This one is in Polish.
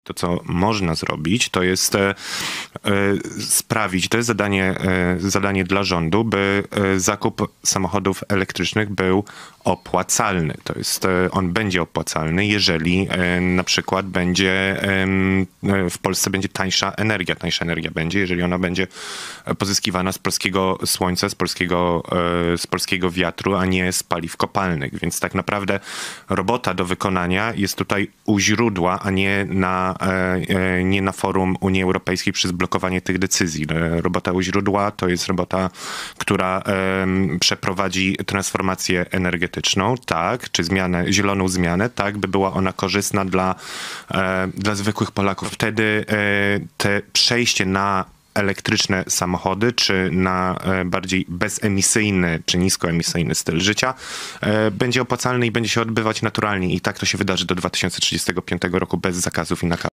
To, co można zrobić, to jest sprawić, to jest zadanie dla rządu, by zakup samochodów elektrycznych był opłacalny. To jest, on będzie opłacalny, jeżeli na przykład w Polsce będzie tańsza energia. Tańsza energia będzie, jeżeli ona będzie pozyskiwana z polskiego słońca, z polskiego wiatru, a nie z paliw kopalnych. Więc tak naprawdę robota do wykonania jest tutaj u źródła, a nie na forum Unii Europejskiej przez blokowanie tych decyzji. Robota u źródła to jest robota, która przeprowadzi transformację energetyczną, tak, czy zieloną zmianę, tak, by była ona korzystna dla zwykłych Polaków. Wtedy te przejście na elektryczne samochody, czy na bardziej bezemisyjny, czy niskoemisyjny styl życia będzie opłacalny i będzie się odbywać naturalnie. I tak to się wydarzy do 2035 roku bez zakazów i nakazów.